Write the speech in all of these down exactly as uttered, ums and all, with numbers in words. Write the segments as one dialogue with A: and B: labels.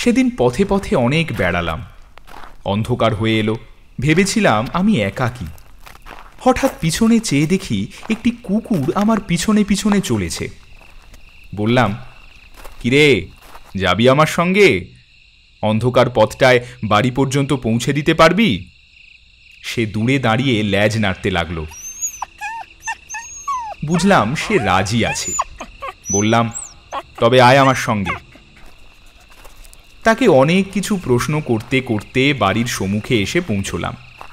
A: সেদিন পথে পথে অনেক বেড়ালাম। অন্ধকার হয়ে এলো, ভেবেছিলাম আমি একাকী। হঠাৎ পিছনে চেয়ে দেখি একটি কুকুর আমার পিছনে পিছনে চলেছে। বললাম, কিরে, যাবি আমার সঙ্গে? অন্ধকার পথটায় বাড়ি পর্যন্ত পৌঁছে দিতে পারবি? সে দূরে দাঁড়িয়ে ল্যাজ নাড়তে লাগলো। বুঝলাম সে রাজি আছে। বললাম, তবে আয় আমার সঙ্গে। তাকে অনেক কিছু প্রশ্ন করতে করতে বাড়ির সম্মুখে এসে পৌঁছলাম।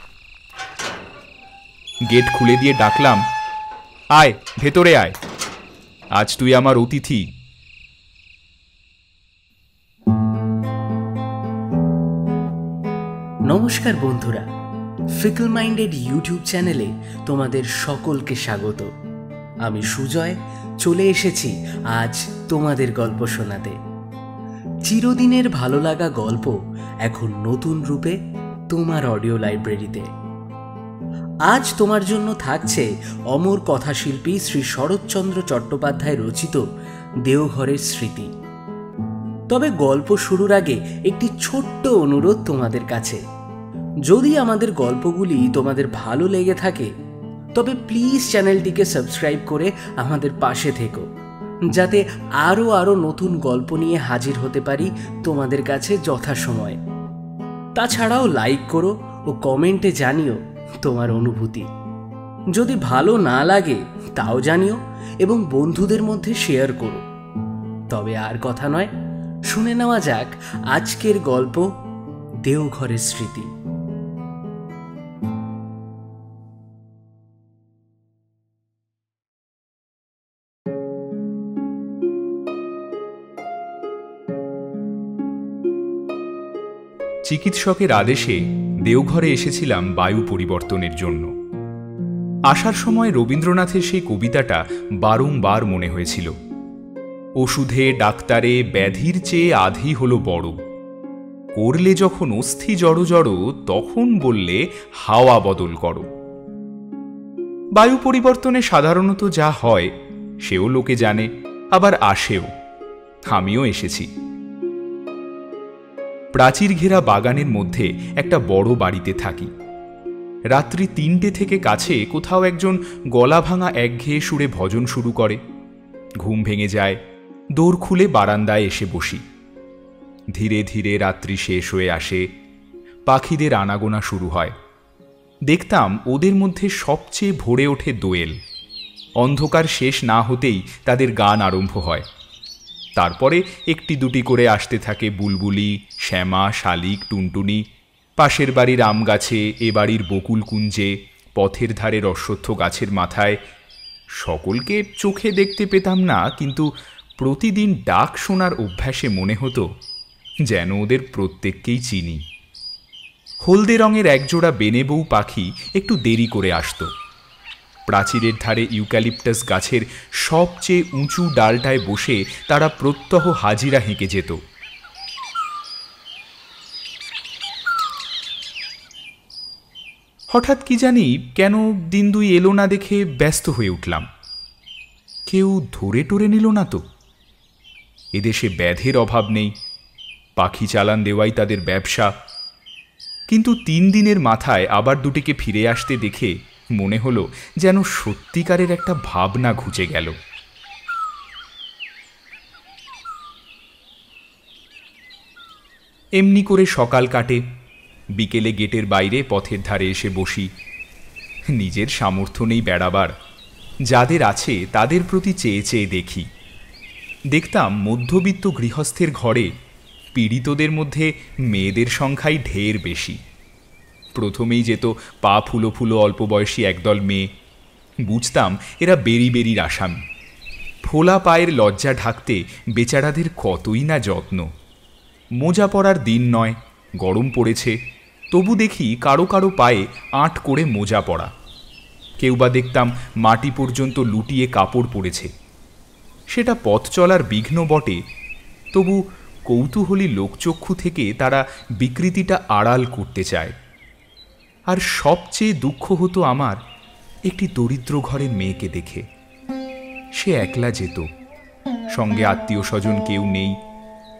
A: গেট খুলে দিয়ে ডাকলাম, আয় ভেতরে আয়, আজ তুই আমার অতিথি।
B: নমস্কার বন্ধুরা, ফিকল মাইন্ডেড ইউটিউব চ্যানেলে তোমাদের সকলকে স্বাগত। আমি সুজয় চলে এসেছি আজ তোমাদের গল্প শোনাতে। চিরদিনের ভালো লাগা গল্প এখন নতুন রূপে তোমার অডিও লাইব্রেরিতে। আজ তোমার জন্য থাকছে অমর কথাশিল্পী শ্রী শরৎচন্দ্র চট্টোপাধ্যায় রচিত দেওঘরের স্মৃতি। তবে গল্প শুরুর আগে একটি ছোট্ট অনুরোধ তোমাদের কাছে। যদি আমাদের গল্পগুলি তোমাদের ভালো লেগে থাকে তবে প্লিজ চ্যানেলটিকে সাবস্ক্রাইব করে আমাদের পাশে থেকো, যাতে আরও আরও নতুন গল্প নিয়ে হাজির হতে পারি তোমাদের কাছে যথাসময়ে। তাছাড়াও লাইক করো ও কমেন্টে জানিও তোমার অনুভূতি। যদি ভালো না লাগে তাও জানিও এবং বন্ধুদের মধ্যে শেয়ার করো। তবে আর কথা নয়, শুনে নেওয়া যাক আজকের গল্প দেওঘরের স্মৃতি।
A: চিকিৎসকের আদেশে দেওঘরে এসেছিলাম বায়ু পরিবর্তনের জন্য। আসার সময় রবীন্দ্রনাথের সেই কবিতাটা বারংবার মনে হয়েছিল। ওষুধে ডাক্তারে ব্যাধির চেয়ে আধি হলো বড়, করলে যখন অস্থি জড়ো জড়ো তখন বললে হাওয়া বদল করো। বায়ু পরিবর্তনে সাধারণত যা হয় সেও লোকে জানে, আবার আসেও। আমিও এসেছি। প্রাচীর ঘেরা বাগানের মধ্যে একটা বড় বাড়িতে থাকি। রাত্রি তিনটে থেকে কাছে কোথাও একজন গলা ভাঙা একঘেয়ে সুরে ভজন শুরু করে। ঘুম ভেঙে যায়, দোর খুলে বারান্দায় এসে বসি। ধীরে ধীরে রাত্রি শেষ হয়ে আসে, পাখিদের আনাগোনা শুরু হয়। দেখতাম ওদের মধ্যে সবচেয়ে ভরে ওঠে দোয়েল। অন্ধকার শেষ না হতেই তাদের গান আরম্ভ হয়। তারপরে একটি দুটি করে আসতে থাকে বুলবুলি, শ্যামা, শালিক, টুনটুনি। পাশের বাড়ির আম গাছে, এ বাড়ির বকুল কুঞ্জে, পথের ধারের অশ্বত্থ গাছের মাথায়। সকলকে চোখে দেখতে পেতাম না, কিন্তু প্রতিদিন ডাক শোনার অভ্যাসে মনে হতো যেন ওদের প্রত্যেককেই চিনি। হলদে রঙের একজোড়া বেনেবউ পাখি একটু দেরি করে আসত। প্রাচীরের ধারে ইউক্যালিপটাস গাছের সবচেয়ে উঁচু ডালটায় বসে তারা প্রত্যহ হাজিরা হেঁকে যেত। হঠাৎ কি জানি কেন দিন দুই এলো না দেখে ব্যস্ত হয়ে উঠলাম। কেউ ধরে টরে নিল না তো? এদেশে ব্যাধের অভাব নেই, পাখি চালান দেওয়াই তাদের ব্যবসা। কিন্তু তিন দিনের মাথায় আবার দুটিকে ফিরে আসতে দেখে মনে হলো যেন সত্যিকারের একটা ভাবনা ঘুচে গেল। এমনি করে সকাল কাটে। বিকেলে গেটের বাইরে পথের ধারে এসে বসি। নিজের সামর্থ্য নেই বেড়াবার, যাদের আছে তাদের প্রতি চেয়ে চেয়ে দেখি। দেখতাম মধ্যবিত্ত গৃহস্থের ঘরে পীড়িতদের মধ্যে মেয়েদের সংখ্যাই ঢের বেশি। প্রথমেই যেত পা ফুলো ফুলো অল্প বয়সী একদল মেয়ে। বুঝতাম এরা বেরি বেরির আসামি। ফোলা পায়ের লজ্জা ঢাকতে বেচারাদের কতই না যত্ন। মোজা পরার দিন নয়, গরম পড়েছে, তবু দেখি কারো কারো পায়ে আঁট করে মোজা পরা। কেউ বা দেখতাম মাটি পর্যন্ত লুটিয়ে কাপড় পরেছে। সেটা পথ চলার বিঘ্ন বটে, তবু কৌতূহলী লোকচক্ষু থেকে তারা বিকৃতিটা আড়াল করতে চায়। আর সবচেয়ে দুঃখ হতো আমার একটি দরিদ্র ঘরের মেয়েকে দেখে। সে একলা যেত, সঙ্গে আত্মীয় স্বজন কেউ নেই।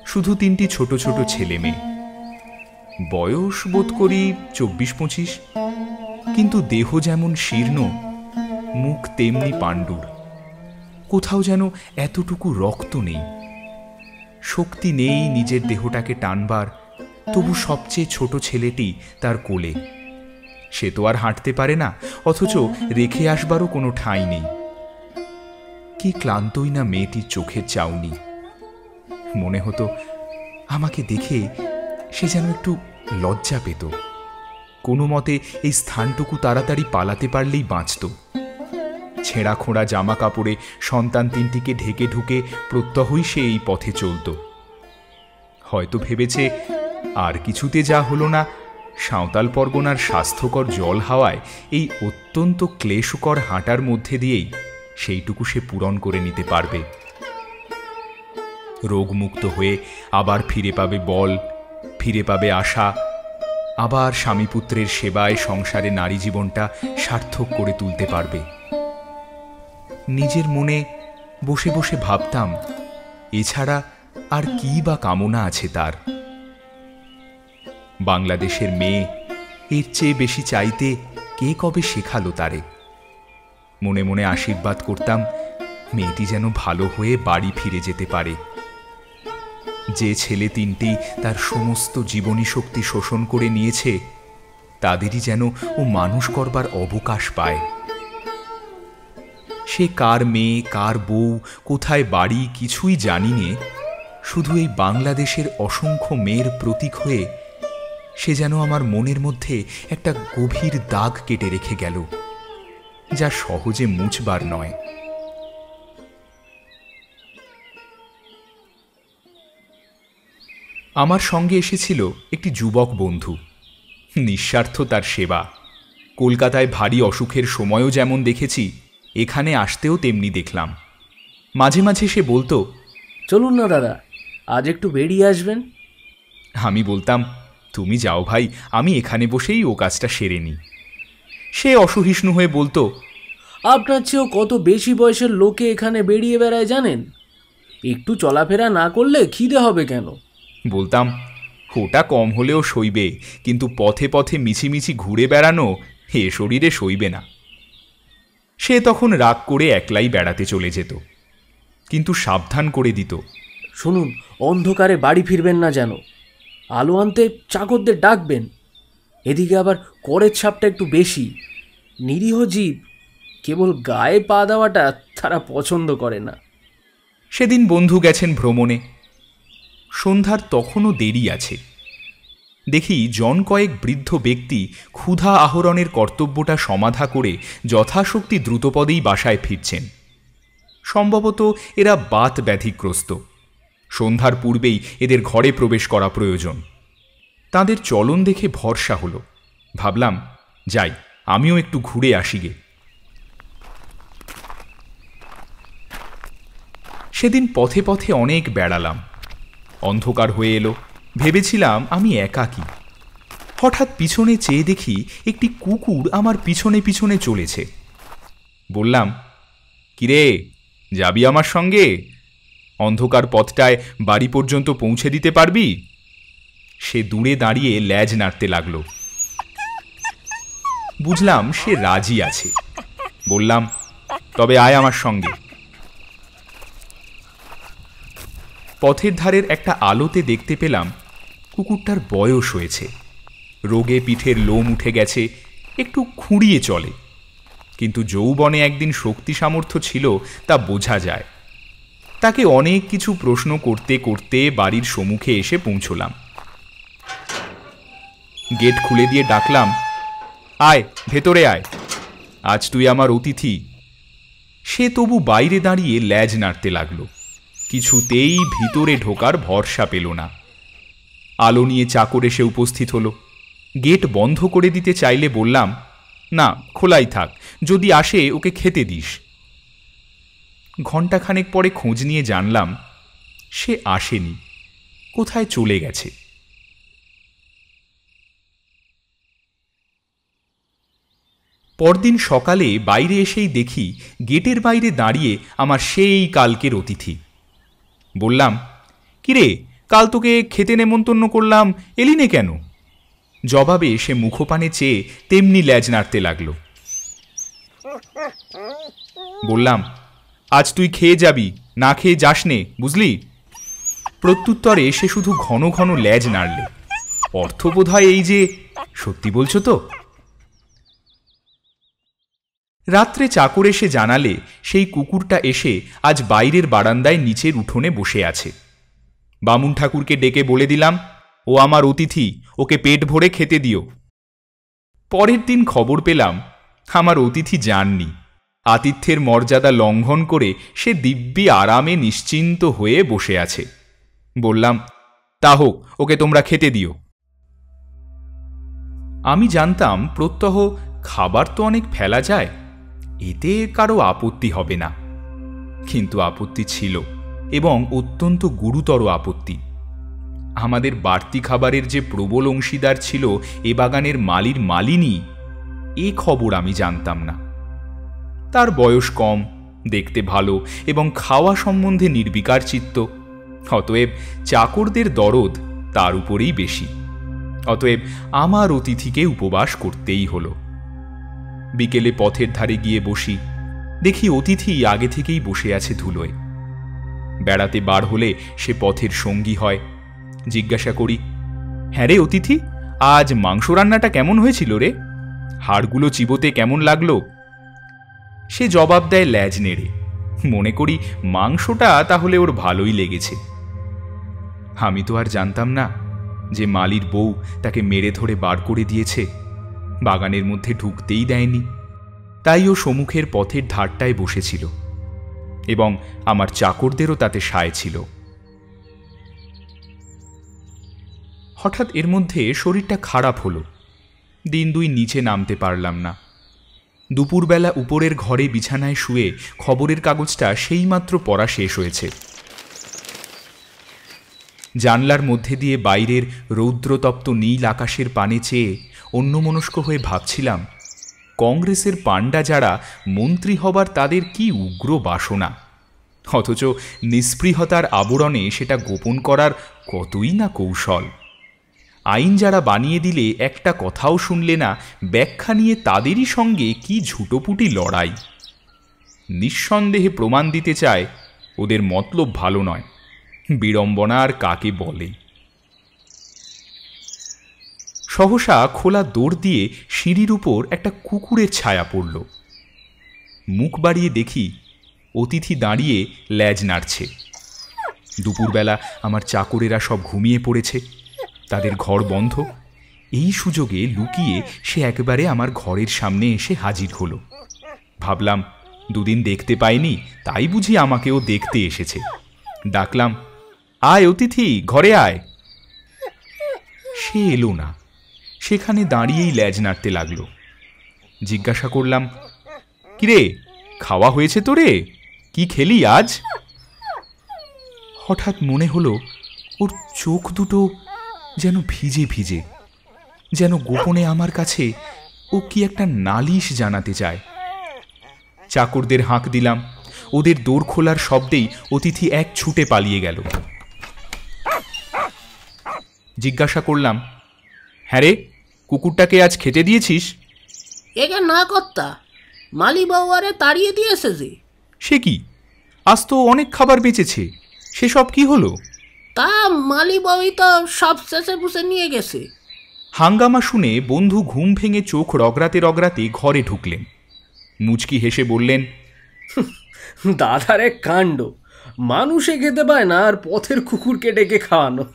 A: শুধু তিনটি ছোট ছোট ছেলে মেয়ে। বয়স বোধ করি চব্বিশ পঁচিশ, কিন্তু দেহ যেমন শীর্ণ, মুখ তেমনি পাণ্ডুর। কোথাও যেন এতটুকু রক্ত নেই, শক্তি নেই নিজের দেহটাকে টানবার। তবু সবচেয়ে ছোট ছেলেটি তার কোলে। সে তো আর হাঁটতে পারে না, অথচ রেখে আসবারও কোনো ঠাঁই নেই। কি ক্লান্তই না মেয়েটির চোখের চাউনি। মনে হতো আমাকে দেখে সে যেন একটু লজ্জা পেত, কোনো মতে এই স্থানটুকু তাড়াতাড়ি পালাতে পারলেই বাঁচত। ছেঁড়া খোঁড়া জামা কাপড়ে সন্তান তিনটিকে ঢেকে ঢুকে প্রত্যহই সে এই পথে চলত। হয়তো ভেবেছে আর কিছুতে যা হলো না, সাঁওতাল পরগনার স্বাস্থ্যকর জল হাওয়ায় এই অত্যন্ত ক্লেশকর হাঁটার মধ্যে দিয়েই সেইটুকু সে পূরণ করে নিতে পারবে। রোগমুক্ত হয়ে আবার ফিরে পাবে বল, ফিরে পাবে আশা, আবার স্বামীপুত্রের সেবায় সংসারে নারী জীবনটা সার্থক করে তুলতে পারবে। নিজের মনে বসে বসে ভাবতাম, এছাড়া আর কি বা কামনা আছে তার। বাংলাদেশের মেয়ে, এর চেয়ে বেশি চাইতে কে কবে শেখালো তারে। মনে মনে আশীর্বাদ করতাম মেয়েটি যেন ভালো হয়ে বাড়ি ফিরে যেতে পারে। যে ছেলে তিনটি তার সমস্ত জীবনী শক্তি শোষণ করে নিয়েছে, তাদেরই যেন ও মানুষ করবার অবকাশ পায়। সে কার মেয়ে, কার বউ, কোথায় বাড়ি কিছুই জানি নে, শুধু এই বাংলাদেশের অসংখ্য মেয়ের প্রতীক হয়ে সে যেন আমার মনের মধ্যে একটা গভীর দাগ কেটে রেখে গেল, যা সহজে মুছবার নয়। আমার সঙ্গে এসেছিল একটি যুবক বন্ধু। নিঃস্বার্থ তার সেবা। কলকাতায় ভারী অসুখের সময়ও যেমন দেখেছি, এখানে আসতেও তেমনি দেখলাম। মাঝে মাঝে সে বলতো,
B: চলুন না দাদা, আজ একটু বেরিয়ে আসবেন।
A: আমি বলতাম, তুমি যাও ভাই, আমি এখানে বসেই ও কাজটা সেরে নিই। সে অসহিষ্ণু হয়ে বলতো,
B: আপনার চেয়েও কত বেশি বয়সের লোকে এখানে বেরিয়ে বেড়ায় জানেন? একটু চলাফেরা না করলে খিদে হবে কেন?
A: বলতাম, ওটা কম হলেও সইবে, কিন্তু পথে পথে মিছিমিছি ঘুরে বেড়ানো এ শরীরে সইবে না। সে তখন রাগ করে একলাই বেড়াতে চলে যেত, কিন্তু সাবধান করে দিত,
B: শুনুন, অন্ধকারে বাড়ি ফিরবেন না যেন। আলো আনতে চাকরদের ডাকবেন। এদিকে আবার করের ছাপটা একটু বেশি। নিরীহ জীব, কেবল গায়ে পা দেওয়াটা তারা পছন্দ করে না।
A: সেদিন বন্ধু গেছেন ভ্রমণে। সন্ধ্যার তখনও দেরি আছে। দেখি জন কয়েক বৃদ্ধ ব্যক্তি ক্ষুধা আহরণের কর্তব্যটা সমাধা করে যথাশক্তি দ্রুতপদেই বাসায় ফিরছেন। সম্ভবত এরা বাত ব্যাধিগ্রস্ত। সন্ধ্যার পূর্বেই এদের ঘরে প্রবেশ করা প্রয়োজন। তাদের চলন দেখে ভরসা হলো। ভাবলাম, যাই, আমিও একটু ঘুরে আসি গে। সেদিন পথে পথে অনেক বেড়ালাম। অন্ধকার হয়ে এলো। ভেবেছিলাম আমি একাকী। হঠাৎ পিছনে চেয়ে দেখি একটি কুকুর আমার পিছনে পিছনে চলেছে। বললাম, কিরে, যাবি আমার সঙ্গে? অন্ধকার পথটায় বাড়ি পর্যন্ত পৌঁছে দিতে পারবি? সে দূরে দাঁড়িয়ে ল্যাজ নাড়তে লাগলো। বুঝলাম সে রাজি আছে। বললাম, তবে আয় আমার সঙ্গে। পথের ধারের একটা আলোতে দেখতে পেলাম কুকুরটার বয়স হয়েছে। রোগে পিঠের লোম উঠে গেছে, একটু খুঁড়িয়ে চলে, কিন্তু যৌবনে একদিন শক্তি সামর্থ্য ছিল তা বোঝা যায়। তাকে অনেক কিছু প্রশ্ন করতে করতে বাড়ির সম্মুখে এসে পৌঁছলাম। গেট খুলে দিয়ে ডাকলাম, আয়, ভেতরে আয়, আজ তুই আমার অতিথি। সে তবু বাইরে দাঁড়িয়ে ল্যাজ নাড়তে লাগলো। কিছুতেই ভিতরে ঢোকার ভরসা পেল না। আলো নিয়ে চাকর এসে উপস্থিত হলো। গেট বন্ধ করে দিতে চাইলে বললাম, না, খোলাই থাক, যদি আসে ওকে খেতে দিস। ঘণ্টাখানেক পরে খোঁজ নিয়ে জানলাম সে আসেনি, কোথায় চলে গেছে। পরদিন সকালে বাইরে এসেই দেখি গেটের বাইরে দাঁড়িয়ে আমার সেই কালকের অতিথি। বললাম, কিরে, কাল তোকে খেতে নেমন্তন্ন করলাম, এলি নে কেন? জবাবে সে মুখপানে চেয়ে তেমনি ল্যাজ নাড়তে লাগল। বললাম, আজ তুই খেয়ে যাবি, না খেয়ে যাস নে, বুঝলি? প্রত্যুত্তরে সে শুধু ঘন ঘন ল্যাজ নাড়লে। অর্থ বোধ হয় এই যে, সত্যি বলছো তো? রাত্রে চাকর এসে জানালে সেই কুকুরটা এসে আজ বাইরের বারান্দায় নিচের উঠোনে বসে আছে। বামুন ঠাকুরকে ডেকে বলে দিলাম, ও আমার অতিথি, ওকে পেট ভরে খেতে দিও। পরের দিন খবর পেলাম আমার অতিথি যাননি। আতিথ্যের মর্যাদা লঙ্ঘন করে সে দিব্যি আরামে নিশ্চিন্ত হয়ে বসে আছে। বললাম, তা হোক, ওকে তোমরা খেতে দিও। আমি জানতাম প্রত্যহ খাবার তো অনেক ফেলা যায়, এতে কারো আপত্তি হবে না। কিন্তু আপত্তি ছিল, এবং অত্যন্ত গুরুতর আপত্তি। আমাদের বাড়তি খাবারের যে প্রবল অংশীদার ছিল এ বাগানের মালির মালিনী, এ খবর আমি জানতাম না। তার বয়স কম, দেখতে ভালো এবং খাওয়া সম্বন্ধে নির্বিকার চিত্ত। অতএব চাকরদের দরদ তার উপরেই বেশি। অতএব আমার অতিথিকে উপবাস করতেই হলো। বিকেলে পথের ধারে গিয়ে বসি, দেখি অতিথি আগে থেকেই বসে আছে ধুলোয়। বেড়াতে বার হলে সে পথের সঙ্গী হয়। জিজ্ঞাসা করি, হ্যাঁ রে অতিথি, আজ মাংস রান্নাটা কেমন হয়েছিল রে? হাড়গুলো চিবোতে কেমন লাগলো? সে জবাব দেয় ল্যাজ নেড়ে, মনে করি মাংসটা তাহলে ওর ভালোই লেগেছে। আমি তো আর জানতাম না যে মালির বউ তাকে মেরে ধরে বার করে দিয়েছে, বাগানের মধ্যে ঢুকতেই দেয়নি। তাই ও সম্মুখের পথের ধারটায় বসেছিল, এবং আমার চাকরদেরও তাতে সায় ছিল। হঠাৎ এর মধ্যে শরীরটা খারাপ হলো। দিন দুই নিচে নামতে পারলাম না। দুপুরবেলা উপরের ঘরে বিছানায় শুয়ে খবরের কাগজটা সেইমাত্র পড়া শেষ হয়েছে। জানলার মধ্যে দিয়ে বাইরের রৌদ্রতপ্ত নীল আকাশের পানে চেয়ে অন্যমনস্ক হয়ে ভাবছিলাম, কংগ্রেসের পাণ্ডা যারা মন্ত্রী হবার তাদের কি উগ্র বাসনা, অথচ নিস্পৃহতার আবরণে সেটা গোপন করার কতই না কৌশল। আইন যারা বানিয়ে দিলে একটা কথাও শুনলে না, ব্যাখ্যা নিয়ে তাদেরই সঙ্গে কি ঝুটোপুটি লড়াই। নিঃসন্দেহে প্রমাণ দিতে চায় ওদের মতলব ভালো নয়। বিড়ম্বনা আর কাকে বলে? সহসা খোলা দৌড় দিয়ে সিঁড়ির উপর একটা কুকুরের ছায়া পড়ল। মুখ বাড়িয়ে দেখি অতিথি দাঁড়িয়ে ল্যাজ নাড়ছে। দুপুরবেলা আমার চাকরেরা সব ঘুমিয়ে পড়েছে, তাদের ঘর বন্ধ। এই সুযোগে লুকিয়ে সে একেবারে আমার ঘরের সামনে এসে হাজির হলো। ভাবলাম দুদিন দেখতে পাইনি, তাই বুঝি আমাকেও দেখতে এসেছে। ডাকলাম, আয় অতিথি, ঘরে আয়। সে এলো না, সেখানে দাঁড়িয়েই ল্যাজ নাড়তে লাগলো। জিজ্ঞাসা করলাম, কিরে, খাওয়া হয়েছে তো রে? কি খেলি আজ? হঠাৎ মনে হলো ওর চোখ দুটো যেন ভিজে ভিজে, যেন গোপনে আমার কাছে ও কি একটা নালিশ জানাতে চায়। চাকরদের হাঁক দিলাম। ওদের দৌড় খোলার শব্দেই অতিথি এক ছুটে পালিয়ে গেল। জিজ্ঞাসা করলাম, হ্যাঁ রে, কুকুরটাকে আজ খেতে দিয়েছিস?
C: একে না কর্তা, মালি বাউয়ারে তাড়িয়ে দিয়েছে যে।
A: সে কি, আজ তো অনেক খাবার বেঁচেছে, সেসব কি হলো?
C: তা মালি বাউই তো সব চেঁচে পুষে নিয়ে গেছে।
A: হাঙ্গামা শুনে বন্ধু ঘুম ভেঙে চোখ রগড়াতে রগড়াতে ঘরে ঢুকলেন। মুচকি হেসে বললেন,
B: দাদার এক কাণ্ড, মানুষে খেতে পায় না আর পথের কুকুরকে ডেকে খাওয়ানো।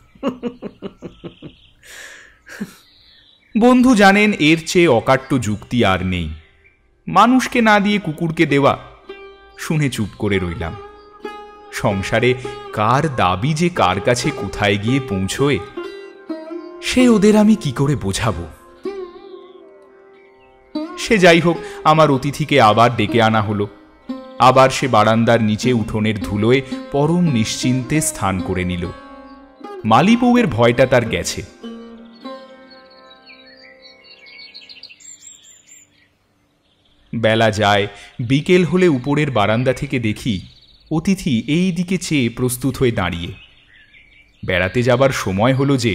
A: বন্ধু জানেন এর চেয়ে অকাট্য যুক্তি আর নেই। মানুষকে না দিয়ে কুকুরকে দেওয়া। শুনে চুপ করে রইলাম। সংসারে কার দাবি যে কার কাছে কোথায় গিয়ে পৌঁছয়, সে ওদের আমি কি করে বোঝাবো? সে যাই হোক, আমার অতিথিকে আবার ডেকে আনা হলো। আবার সে বারান্দার নিচে উঠোনের ধুলোয় পরম নিশ্চিন্তে স্থান করে নিল। মালি বউয়ের ভয়টা তার গেছে। বেলা যায়, বিকেল হলে উপরের বারান্দা থেকে দেখি অতিথি এই দিকে চেয়ে প্রস্তুত হয়ে দাঁড়িয়ে। বেড়াতে যাবার সময় হলো যে।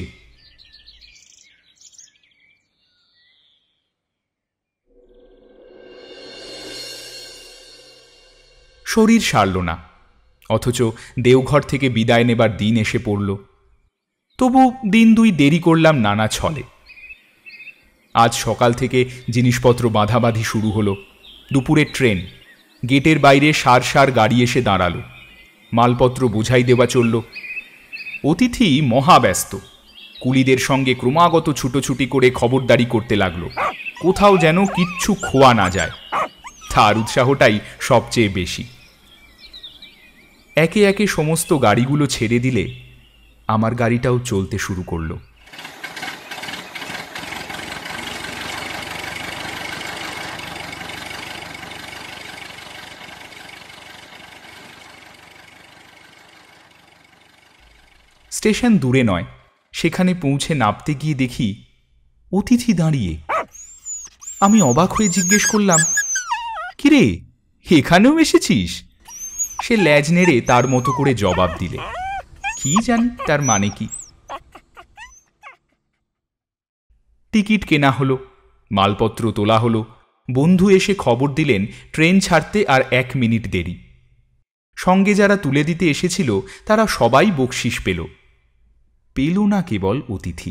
A: শরীর সারল না, অথচ দেওঘর থেকে বিদায় নেবার দিন এসে পড়ল। তবু দিন দুই দেরি করলাম নানা ছলে। আজ সকাল থেকে জিনিসপত্র বাঁধাবাঁধি শুরু হলো। দুপুরের ট্রেন। গেটের বাইরে সার সার গাড়ি এসে দাঁড়ালো। মালপত্র বোঝাই দেওয়া চলল। অতিথি মহাব্যস্ত। কুলিদের সঙ্গে ক্রমাগত ছুটোছুটি করে খবরদারি করতে লাগলো, কোথাও যেন কিচ্ছু খোয়া না যায়। তার উৎসাহটাই সবচেয়ে বেশি। একে একে সমস্ত গাড়িগুলো ছেড়ে দিলে আমার গাড়িটাও চলতে শুরু করলো। স্টেশন দূরে নয়, সেখানে পৌঁছে নামতে গিয়ে দেখি অতিথি দাঁড়িয়ে। আমি অবাক হয়ে জিজ্ঞেস করলাম, কিরে, এখানেও এসেছিস? সে ল্যাজ নেড়ে তার মতো করে জবাব দিলে। কি জানি তার মানে কি। টিকিট কেনা হলো, মালপত্র তোলা হলো। বন্ধু এসে খবর দিলেন ট্রেন ছাড়তে আর এক মিনিট দেরি। সঙ্গে যারা তুলে দিতে এসেছিল তারা সবাই বকশিস পেল। পেল না কেবল অতিথি।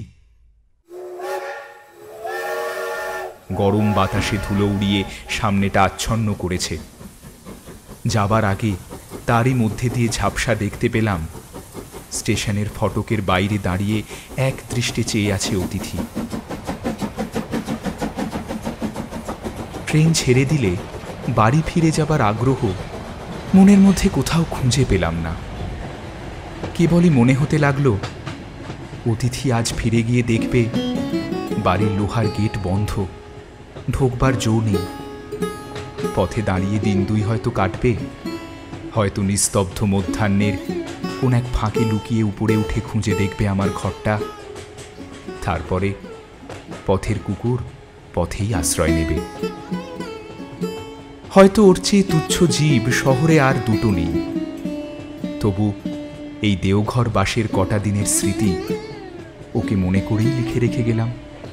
A: গরম বাতাসে ধুলো উড়িয়ে সামনেটা আচ্ছন্ন করেছে। যাবার আগে তারই মধ্যে দিয়ে ঝাপসা দেখতে পেলাম স্টেশনের ফটকের বাইরে দাঁড়িয়ে এক দৃষ্টে চেয়ে আছে অতিথি। ট্রেন ছেড়ে দিলে বাড়ি ফিরে যাবার আগ্রহ মনের মধ্যে কোথাও খুঁজে পেলাম না। কেবলই মনে হতে লাগলো অতিথি আজ ফিরে গিয়ে দেখবে বাড়ির লোহার গেট বন্ধ, ঢোকবার জো নেই। পথে দাঁড়িয়ে দিন দুই হয়তো কাটবে, হয়তো নিস্তব্ধ মধ্যাহ্নের কোন এক ফাঁকে লুকিয়ে উপরে উঠে খুঁজে দেখবে আমার ঘরটা। তারপরে পথের কুকুর পথেই আশ্রয় নেবে। হয়তো ওর চেয়ে তুচ্ছ জীব শহরে আর দুটো নেই। তবু এই দেওঘর বাসের কটা দিনের স্মৃতি ওকে মনে করেই লিখে রেখে গেলাম।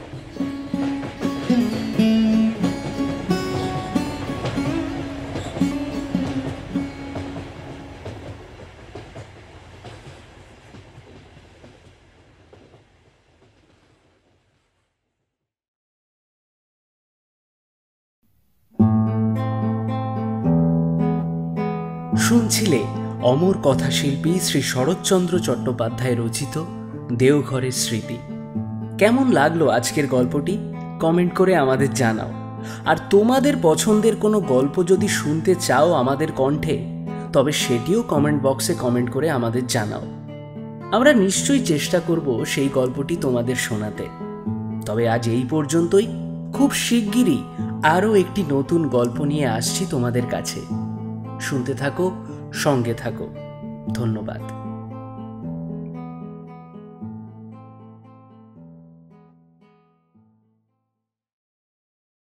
B: শুনছিলে অমর কথাশিল্পী শ্রী শরৎচন্দ্র চট্টোপাধ্যায় রচিত দেওঘরের স্মৃতি। কেমন লাগলো আজকের গল্পটি কমেন্ট করে আমাদের জানাও। আর তোমাদের পছন্দের কোনো গল্প যদি শুনতে চাও আমাদের কণ্ঠে, তবে সেটিও কমেন্ট বক্সে কমেন্ট করে আমাদের জানাও। আমরা নিশ্চয়ই চেষ্টা করব সেই গল্পটি তোমাদের শোনাতে। তবে আজ এই পর্যন্তই। খুব শিগগিরই আরও একটি নতুন গল্প নিয়ে আসছি তোমাদের কাছে। শুনতে থাকো, সঙ্গে থাকো। ধন্যবাদ।